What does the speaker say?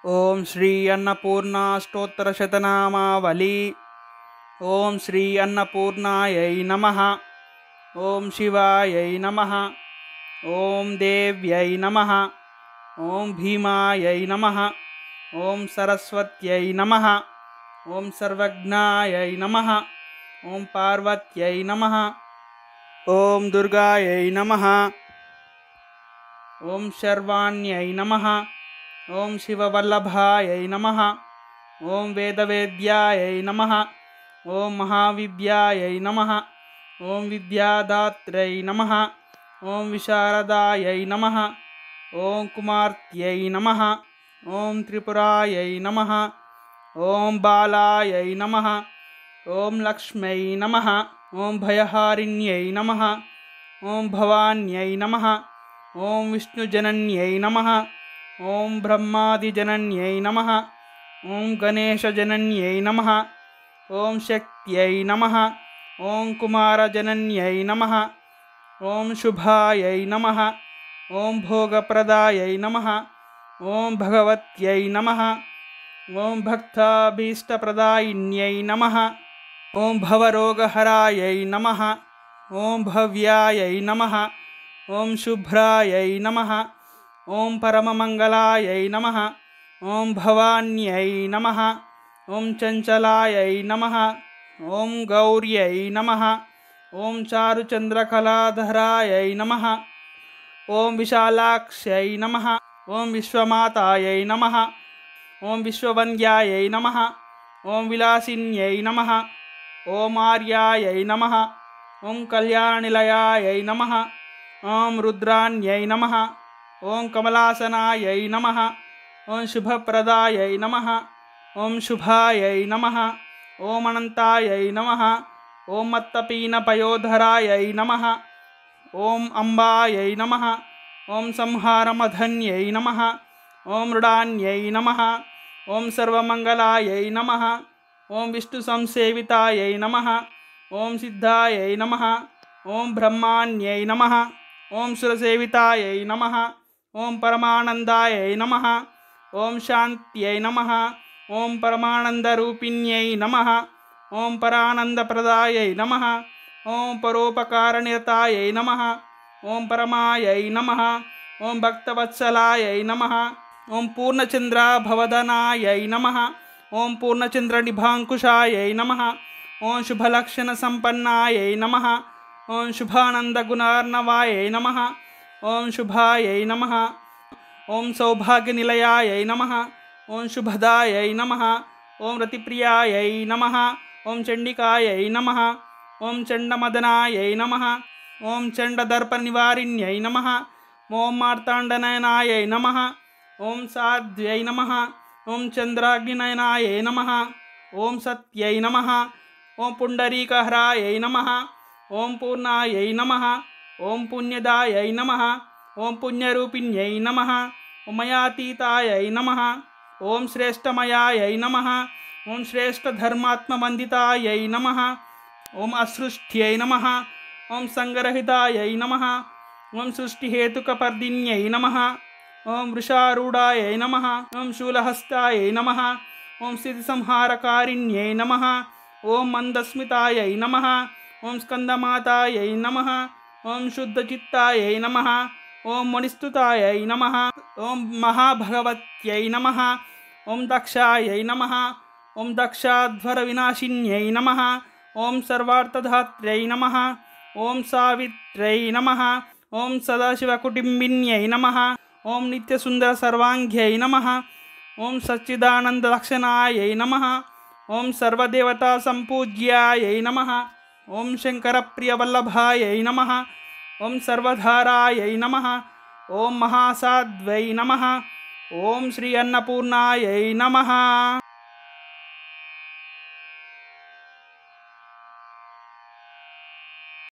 ओम श्री अन्नपूर्णाष्टोत्तरशतनामावली। ओम श्री अन्नपूर्णायै नमः। ओम शिवायै नमः। ओम देव्यै नमः। ओम भीमायै नमः। ओम सरस्वत्यै नमः। ओम सर्वज्ञायै नमः। ओम पार्वत्यै नमः। ओम दुर्गायै नमः। ओम शर्वाण्यै नमः। ओम शिववल्लभायै नमः। ओम वेदवेद्यायै नमः। ओम महाविद्यायै नमः। ओम विद्यादात्रै नमः। ओम विशारदायै नमः। ओम कुमार्त्यै नमः। ओम त्रिपुरायै नमः। ओम बालायै नमः। ओम लक्ष्म्यै नमः। ओम भयहारिण्यै नमः। ओम भवान्यै नमः। ओम विष्णुजनन्यै नमः। ओम ब्रह्मादिजनन्यै नमः। ओम गणेशजनन्यै नमः। ओम शक्त्यै नमः। ओम कुमारजनन्यै नमः। ओम शुभायै नमः। ओम भोगप्रदायै नमः। ओम भगवत्यै नमः। ओम भक्ताभीष्टप्रदायिन्यै नमः। ओम भवरोगहरायै नमः। ओम भव्यायै नमः। ओम शुभ्रायै नमः। ओम परममङ्गलायै नमः। ओम भवान्यै नमः। ओम चञ्चलायै नमः। ओम गौर्यै नमः। ओम चारुचन्द्रकलाधरायै नमः। ओम विशालाक्ष्यै नमः। ओम विश्वमातायै नमः। ओम विश्ववन्द्यायै नमः। ओम विलासिन्यै नमः। ओम आर्यायै नमः। ओम कल्याणनिलयायै नमः। ओम रुद्राण्यै नमः। ओम कमलासनायै नमः। ओम शुभप्रदायै नमः। ओम शुभायै नमः। ओम अनन्तायै नमः। ओम मत्तपीनपयोधरायै नमः। ओम अम्बायै नमः। ओम संहारमधन्यै नमः। ओम मृडान्यै नमः। ओम सर्वमङ्गलायै नमः। ओम विष्णुसंसेवितायै नमः। ओम सिद्धायै नमः। ओम ब्रह्माण्यै नमः। ओम सुरसेवितायै नमः। ओम परमानन्दायै नमः। ओम शान्त्यै नमः। ओम परमानन्दरूपिण्यै नमः। ओम परानन्दप्रदायै नमः। ओम परोपकारनिरतायै नमः। ओम परमायै नमः। ओम भक्तवत्सलायै नमः। ओम पूर्णचन्द्राभवदनायै नमः। ओम पूर्णचन्द्रनिभाङ्कुशायै नमः। ओम शुभलक्षणसम्पन्नायै नमः। ओम शुभानन्दगुणार्णवायै नमः। ओम शुभायै नमः। ओम सौभाग्यनिलयायै नमः। ओम शुभदायै नमः। ओम रतिप्रियायै नमः। ओम चण्डिकायै नमः। ओम चण्डमदनायै नमः। ओम चण्डदर्पनिवारिण्यै नमः। ओम मार्ताण्डनयनायै नमः। ओम साध्व्यै नमः। ओम चन्द्राग्निनयनायै नमः। ओम सत्यै नमः। ओम पुण्डरीकहरायै नमः। ओम पूर्णायै नमः। ओम पुण्यदायै नमः। ओम पुण्यरूपिण्यै नमः। ओम मयातीतायै नमः। ओम श्रेष्ठमयायै नमः। ओम श्रेष्ठधर्मात्मवन्दितायै नमः। ओम असृष्ट्यै नमः। ओम सङ्गरहितायै नमः। ओम सृष्टिहेतुकपर्दिन्यै नमः। ओम वृषारूढायै नमः। ओम शूलहस्तायै नमः। ओम स्थितिसंहारकारिण्यै नमः। ओम मन्दस्मितायै नमः। ओम स्कन्दमातायै नमः। ओम शुद्धचित्तायै नमः। ओम मणिस्तुतायै नमः। ओम महाभगवत्यै नमः। ओम दक्षायै नमः। ओम दक्षाध्वरविनाशिन्यै नमः। ओम सर्वार्थधात्र्यै नमः। ओम सावित्र्यै नमः। ओम सदाशिवकुटुम्बिन्यै नमः। ओम नित्यसुन्दरसर्वाङ्ग्यै नमः। ओम सच्चिदानन्दलक्षणायै नमः। ओम सर्वदेवतासम्पूज्यायै नमः। ओम शङ्करप्रियवल्लभायै नमः। ओम सर्वधारायै नमः। ओम महासाध्वै नमः। ओम श्री अन्नपूर्णायै नमः।